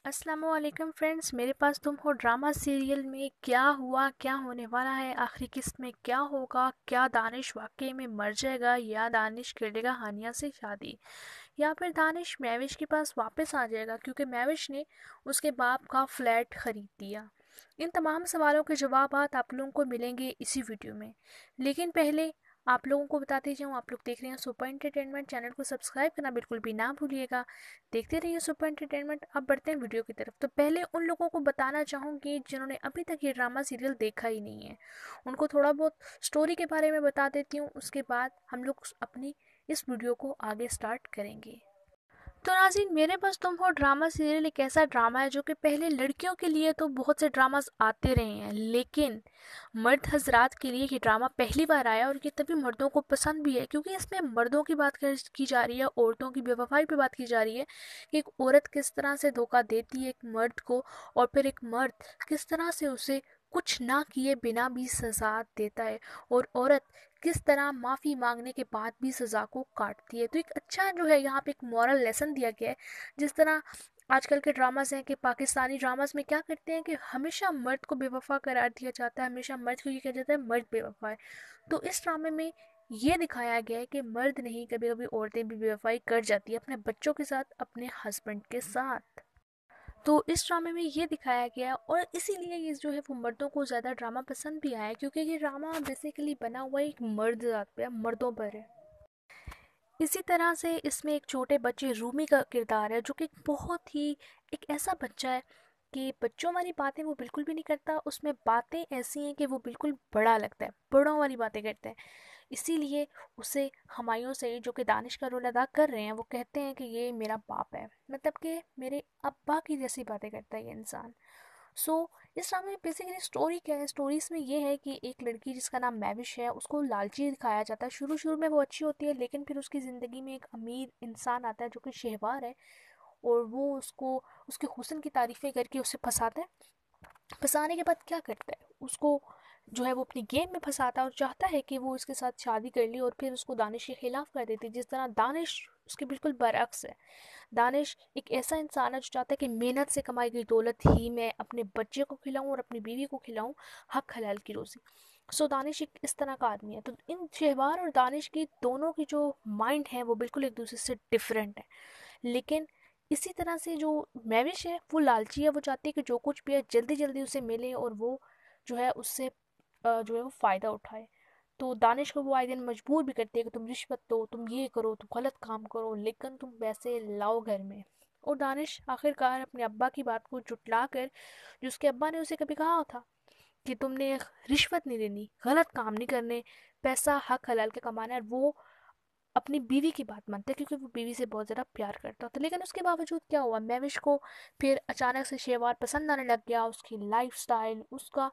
अस्सलामुअलैकुम फ्रेंड्स, मेरे पास तुम हो ड्रामा सीरियल में क्या हुआ, क्या होने वाला है, आखिरी किस्त में क्या होगा, क्या दानिश वाकई में मर जाएगा या दानिश करेगा हानिया से शादी, या फिर दानिश महविश के पास वापस आ जाएगा क्योंकि महविश ने उसके बाप का फ्लैट खरीद दिया। इन तमाम सवालों के जवाब आप लोगों को मिलेंगे इसी वीडियो में। लेकिन पहले आप लोगों को बताते जाऊँ, आप लोग देख रहे हैं सुपर एंटरटेनमेंट, चैनल को सब्सक्राइब करना बिल्कुल भी ना भूलिएगा। देखते रहिए सुपर एंटरटेनमेंट। अब बढ़ते हैं वीडियो की तरफ। तो पहले उन लोगों को बताना चाहूँगी जिन्होंने अभी तक ये ड्रामा सीरियल देखा ही नहीं है, उनको थोड़ा बहुत स्टोरी के बारे में बता देती हूँ। उसके बाद हम लोग अपनी इस वीडियो को आगे स्टार्ट करेंगे। तो नाज़रीन, मेरे पास तुम हो ड्रामा सीरियल एक ऐसा ड्रामा है जो कि पहले लड़कियों के लिए तो बहुत से ड्रामास आते रहे हैं, लेकिन मर्द हजरात के लिए ये ड्रामा पहली बार आया और ये तभी मर्दों को पसंद भी है क्योंकि इसमें मर्दों की बात की जा रही है, औरतों की बेवफाई पे बात की जा रही है कि एक औरत किस तरह से धोखा देती है एक मर्द को, और फिर एक मर्द किस तरह से उसे कुछ ना किए बिना भी सजा देता है, और औरत किस तरह माफ़ी मांगने के बाद भी सज़ा को काटती है। तो एक अच्छा जो है यहाँ पे एक मॉरल लेसन दिया गया है। जिस तरह आजकल के ड्रामास हैं कि पाकिस्तानी ड्रामास में क्या करते हैं कि हमेशा मर्द को बेवफा करार दिया जाता है, हमेशा मर्द को ये कहा जाता है मर्द बेवफा है। तो इस ड्रामे में ये दिखाया गया है कि मर्द नहीं, कभी कभी औरतें भी बेवफाई कर जाती है अपने बच्चों के साथ, अपने हस्बैंड के साथ। तो इस ड्रामे में ये दिखाया गया है और इसीलिए ये जो है वो मर्दों को ज़्यादा ड्रामा पसंद भी आया है क्योंकि ये ड्रामा बेसिकली बना हुआ एक मर्द जात पे है, मर्दों पर है। इसी तरह से इसमें एक छोटे बच्चे रूमी का किरदार है जो कि बहुत ही एक ऐसा बच्चा है कि बच्चों वाली बातें वो बिल्कुल भी नहीं करता, उसमें बातें ऐसी हैं कि वो बिल्कुल बड़ा लगता है, बड़ों वाली बातें करता है। इसीलिए उसे हुमायूं सईद जो कि दानिश का रोल अदा कर रहे हैं वो कहते हैं कि ये मेरा बाप है, मतलब कि मेरे अब्बा की जैसी बातें करता है ये इंसान। सो इस ड्रामे में बेसिकली स्टोरी क्या है, स्टोरी इसमें ये है कि एक लड़की जिसका नाम मैविश है उसको लालची दिखाया जाता है। शुरू शुरू में वो अच्छी होती है, लेकिन फिर उसकी ज़िंदगी में एक अमीर इंसान आता है जो कि शहवार है, और वो उसको उसके हुस्न की तारीफ़ें करके उसे फंसाता है। फंसाने के बाद क्या करता है, उसको जो है वो अपनी गेम में फंसाता है और चाहता है कि वो इसके साथ शादी कर ले, और फिर उसको दानिश के खिलाफ कर देती है। जिस तरह दानिश उसके बिल्कुल बरअक्स है। दानिश एक ऐसा इंसान है जो चाहता है कि मेहनत से कमाई गई दौलत ही मैं अपने बच्चे को खिलाऊं और अपनी बीवी को खिलाऊं, हक हलाल की रोज़ी। सो दानिश एक इस तरह का आदमी है। तो इन शहवार और दानिश की दोनों की जो माइंड है वो बिल्कुल एक दूसरे से डिफरेंट है। लेकिन इसी तरह से जो मैविश है वो लालची है, वो चाहती है कि जो कुछ भी है जल्दी जल्दी उसे मिले और वो जो है उससे जो है वो फ़ायदा उठाए। तो दानिश को वो आए दिन मजबूर भी करती है कि तुम रिश्वत दो, तुम ये करो, तुम गलत काम करो, लेकिन तुम पैसे लाओ घर में। और दानिश आखिरकार अपने अब्बा की बात को जुटला कर, जो उसके अब्बा ने उसे कभी कहा था कि तुमने रिश्वत नहीं लेनी, गलत काम नहीं करने, पैसा हक हलाल के कमाना है, वो अपनी बीवी की बात मानता है क्योंकि वो बीवी से बहुत ज़्यादा प्यार करता था। लेकिन उसके बावजूद क्या हुआ, मैविश को फिर अचानक से शेवार पसंद आने लग गया, उसकी लाइफस्टाइल, उसका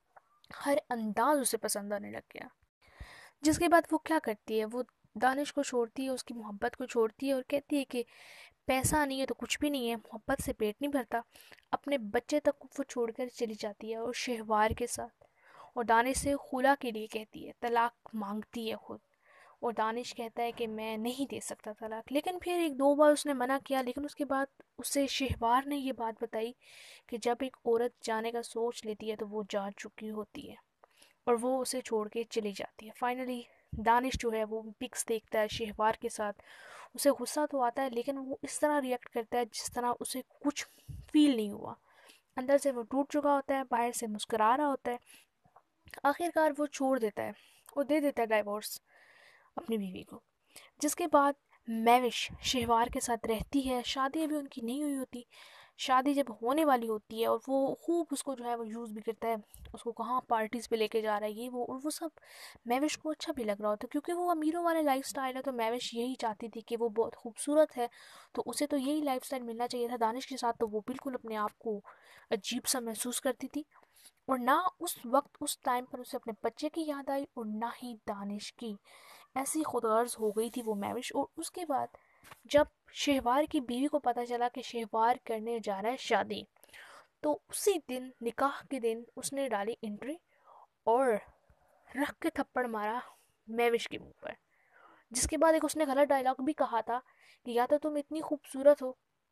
हर अंदाज उसे पसंद आने लग गया। जिसके बाद वो क्या करती है, वो दानिश को छोड़ती है, उसकी मोहब्बत को छोड़ती है और कहती है कि पैसा नहीं है तो कुछ भी नहीं है, मोहब्बत से पेट नहीं भरता। अपने बच्चे तक को वो छोड़कर चली जाती है और शहवार के साथ, और दानिश से खुला के लिए कहती है, तलाक मांगती है खुद। और दानिश कहता है कि मैं नहीं दे सकता तलाक, लेकिन फिर एक दो बार उसने मना किया, लेकिन उसके बाद उसे शहवार ने ये बात बताई कि जब एक औरत जाने का सोच लेती है तो वो जा चुकी होती है, और वो उसे छोड़ के चली जाती है। फाइनली दानिश जो है वो पिक्स देखता है शहवार के साथ, उसे गुस्सा तो आता है लेकिन वो इस तरह रिएक्ट करता है जिस तरह उसे कुछ फील नहीं हुआ। अंदर से वो टूट चुका होता है, बाहर से मुस्कुरा रहा होता है। आखिरकार वो छोड़ देता है और दे देता है डाइवोर्स अपनी बीवी को। जिसके बाद मैविश शहवार के साथ रहती है, शादी अभी उनकी नहीं हुई होती। शादी जब होने वाली होती है और वो खूब उसको जो है वो यूज़ भी करता है, उसको कहाँ पार्टीज़ पे लेके जा रहा है ये वो, और वो सब मैविश को अच्छा भी लग रहा होता है क्योंकि वो अमीरों वाले लाइफस्टाइल है। तो मैविश यही चाहती थी कि वो बहुत खूबसूरत है, तो उसे तो यही लाइफस्टाइल मिलना चाहिए था। दानिश के साथ तो वो बिल्कुल अपने आप को अजीब सा महसूस करती थी, और ना उस वक्त उस टाइम पर उसे अपने बच्चे की याद आई और ना ही दानिश की। ऐसी खुदगर्ज हो गई थी वो मैविश। और उसके बाद जब शहवार की बीवी को पता चला कि शहवार करने जा रहा है शादी, तो उसी दिन निकाह के दिन उसने डाली एंट्री और रख के थप्पड़ मारा मैविश के मुंह पर। जिसके बाद एक उसने गलत डायलॉग भी कहा था कि या तो तुम इतनी खूबसूरत हो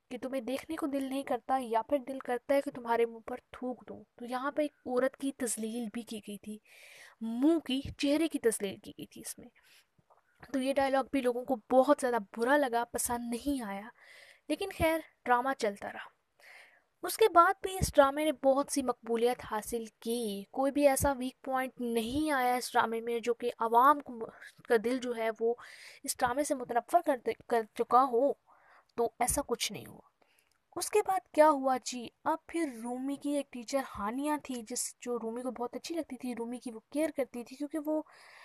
कि तुम्हें देखने को दिल नहीं करता या फिर दिल करता है कि तुम्हारे मुंह पर थूक दूं। तो यहाँ पे एक औरत की तस्लील भी की गई थी, मुंह की, चेहरे की तस्लील की गई थी इसमें। तो ये डायलॉग भी लोगों को बहुत ज़्यादा बुरा लगा, पसंद नहीं आया। लेकिन खैर, ड्रामा चलता रहा। उसके बाद भी इस ड्रामे ने बहुत सी मकबूलियत हासिल की। कोई भी ऐसा वीक पॉइंट नहीं आया इस ड्रामे में जो कि आवाम का दिल जो है वो इस ड्रामे से मुतनफ़र कर चुका हो। तो ऐसा कुछ नहीं हुआ। उसके बाद क्या हुआ जी, अब फिर रूमी की एक टीचर हानिया थी, जो रूमी को बहुत अच्छी लगती थी, रूमी की वो केयर करती थी, क्योंकि वो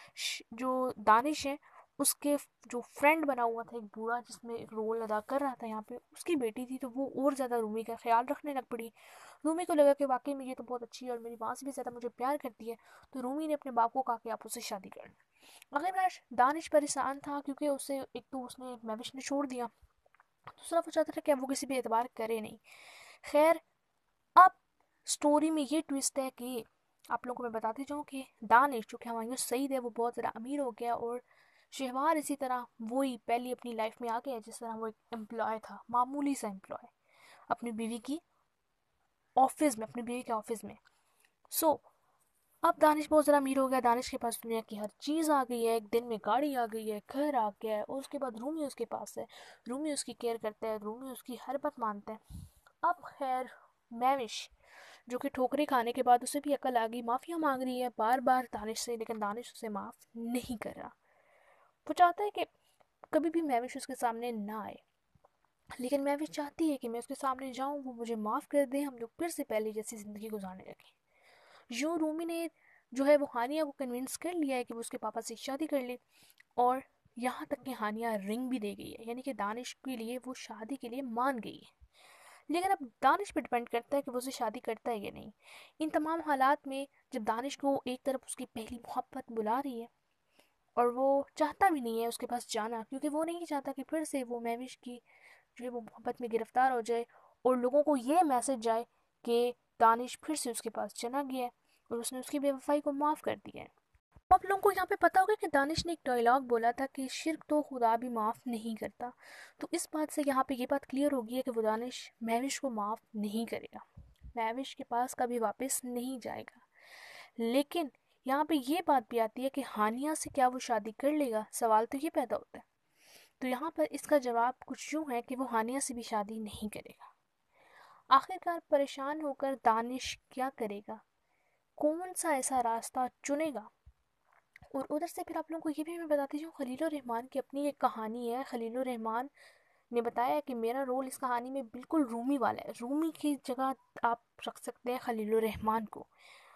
जो दानिश है उसके जो फ्रेंड बना हुआ था, एक बूढ़ा जिसमें एक रोल अदा कर रहा था यहाँ पे, उसकी बेटी थी। तो वो और ज़्यादा रूमी का ख्याल रखने लग पड़ी। रूमी को लगा कि वाकई में ये तो बहुत अच्छी है और मेरी माँ से भी ज़्यादा मुझे प्यार करती है। तो रूमी ने अपने बाप को कहा कि आप उससे शादी कर लें। मगर दानिश परेशान था, क्योंकि उसे एक तो उसने मैविश ने छोड़ दिया, दूसरा वो चाहता था कि अब वो किसी भी एतबार करे नहीं। खैर, अब स्टोरी में ये ट्विस्ट है कि आप लोगों को मैं बताती जाऊँ कि दानिश जो कि हमायूं सईद है वो बहुत ज़्यादा अमीर हो गया, और शहवार इसी तरह वही पहली अपनी लाइफ में आ गया, जिस तरह वो एक एम्प्लॉय था, मामूली सा एम्प्लॉय अपनी बीवी की ऑफिस में, अपनी बीवी के ऑफिस में। सो अब दानिश बहुत ज़्यादा अमीर हो गया, दानिश के पास दुनिया की हर चीज़ आ गई है, एक दिन में गाड़ी आ गई है, घर आ गया है, और उसके बाद रूमी उसके पास है, रूमी उसकी केयर करता है, रूमी उसकी हर बात मानता है। अब खैर, मैविश जो कि ठोकरें खाने के बाद उसे भी अकल आ गई, माफ़िया मांग रही है बार बार दानिश से, लेकिन दानिश उसे माफ़ नहीं कर रहा। वो चाहता है कि कभी भी मैविश उसके सामने ना आए, लेकिन मैविश चाहती है कि मैं उसके सामने जाऊं, वो मुझे माफ़ कर दे, हम लोग फिर से पहले जैसी ज़िंदगी गुजारने लगे। यूँ रूमी ने जो है वो हानिया को कन्विंस कर लिया है कि वो उसके पापा से शादी कर ले, और यहाँ तक कि हानिया रिंग भी दे गई है, यानी कि दानिश के लिए वो शादी के लिए मान गई है। लेकिन अब दानिश पे डिपेंड करता है कि वो उसे शादी करता है या नहीं। इन तमाम हालात में जब दानिश को एक तरफ उसकी पहली मोहब्बत बुला रही है, और वो चाहता भी नहीं है उसके पास जाना, क्योंकि वो नहीं चाहता कि फिर से वो मैविश की जो है वो मोहब्बत में गिरफ्तार हो जाए, और लोगों को ये मैसेज जाए कि दानिश फिर से उसके पास चला गया है और उसने उसकी बेवफाई को माफ़ कर दिया है। तो आप लोगों को यहाँ पे पता होगा कि दानिश ने एक डायलॉग बोला था कि शिर्क तो खुदा भी माफ़ नहीं करता। तो इस बात से यहाँ पे ये बात क्लियर होगी है कि वो दानिश महविश को माफ़ नहीं करेगा, महविश के पास कभी वापस नहीं जाएगा। लेकिन यहाँ पे ये बात भी आती है कि हानिया से क्या वो शादी कर लेगा, सवाल तो ये पैदा होता है। तो यहाँ पर इसका जवाब कुछ यूँ है कि वो हानिया से भी शादी नहीं करेगा। आखिरकार परेशान होकर दानिश क्या करेगा, कौन सा ऐसा रास्ता चुनेगा। और उधर से फिर आप लोगों को ये भी मैं बताती हूँ, खलील रहमान की अपनी एक कहानी है। खलील रहमान ने बताया कि मेरा रोल इस कहानी में बिल्कुल रूमी वाला है, रूमी की जगह आप रख सकते हैं खलील रहमान को।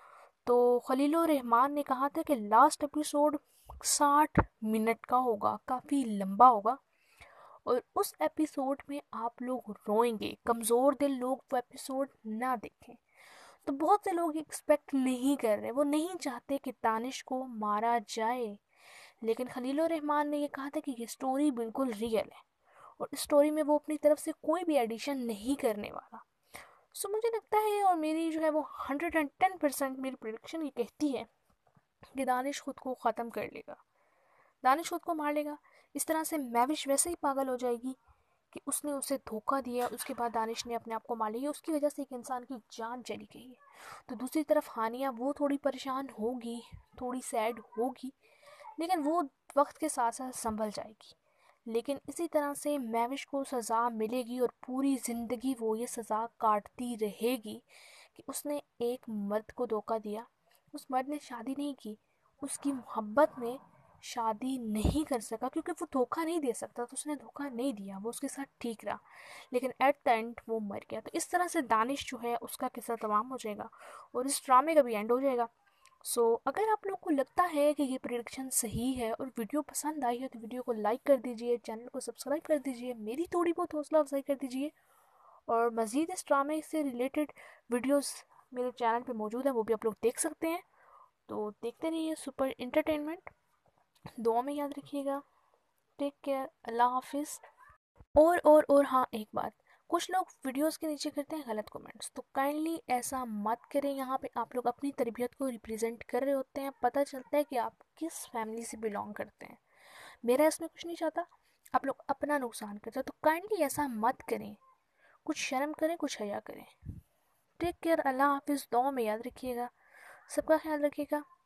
तो खलील रहमान ने कहा था कि लास्ट एपिसोड 60 मिनट का होगा, काफ़ी लंबा होगा, और उस एपिसोड में आप लोग रोएंगे, कमज़ोर दिल लोग वो एपिसोड ना देखें। तो बहुत से लोग एक्सपेक्ट नहीं कर रहे, वो नहीं चाहते कि दानिश को मारा जाए। लेकिन खलील रहमान ने ये कहा था कि ये स्टोरी बिल्कुल रियल है, और इस स्टोरी में वो अपनी तरफ से कोई भी एडिशन नहीं करने वाला। सो मुझे लगता है, और मेरी जो है वो 110% मेरी प्रिडिक्शन ये कहती है कि दानिश खुद को ख़त्म कर लेगा, दानिश खुद को मार लेगा। इस तरह से मैविश वैसे ही पागल हो जाएगी कि उसने उसे धोखा दिया, उसके बाद दानिश ने अपने आप को मार लिया, उसकी वजह से एक इंसान की जान चली गई है। तो दूसरी तरफ हानिया वो थोड़ी परेशान होगी, थोड़ी सैड होगी, लेकिन वो वक्त के साथ साथ संभल जाएगी। लेकिन इसी तरह से मैविश को सज़ा मिलेगी, और पूरी ज़िंदगी वो ये सज़ा काटती रहेगी कि उसने एक मर्द को धोखा दिया, उस मर्द ने शादी नहीं की, उसकी मोहब्बत में शादी नहीं कर सका, क्योंकि वो धोखा नहीं दे सकता, तो उसने धोखा नहीं दिया, वो उसके साथ ठीक रहा, लेकिन एट द एंड वो मर गया। तो इस तरह से दानिश जो है उसका किस्सा तमाम हो जाएगा, और इस ड्रामे का भी एंड हो जाएगा। अगर आप लोग को लगता है कि ये प्रेडिक्शन सही है और वीडियो पसंद आई है, तो वीडियो को लाइक कर दीजिए, चैनल को सब्सक्राइब कर दीजिए, मेरी थोड़ी बहुत हौसला अफजाई कर दीजिए, और मज़ीद इस ड्रामे से रिलेटेड वीडियोस मेरे चैनल पे मौजूद है, वो भी आप लोग देख सकते हैं। तो देखते रहिए सुपर इंटरटेनमेंट। दुआ में याद रखिएगा। टेक केयर, अल्लाह हाफिज़। और हाँ, एक बात, कुछ लोग वीडियोस के नीचे करते हैं गलत कमेंट्स, तो काइंडली ऐसा मत करें। यहाँ पे आप लोग अपनी तरबियत को रिप्रेजेंट कर रहे होते हैं, पता चलता है कि आप किस फैमिली से बिलोंग करते हैं। मेरा इसमें कुछ नहीं चाहता, आप लोग अपना नुकसान करते हो, तो काइंडली ऐसा मत करें। कुछ शर्म करें, कुछ हया करें। टेक केयर, अल्लाह हाफिज़, दुआ में याद रखिएगा। सबका ख्याल रखिएगा।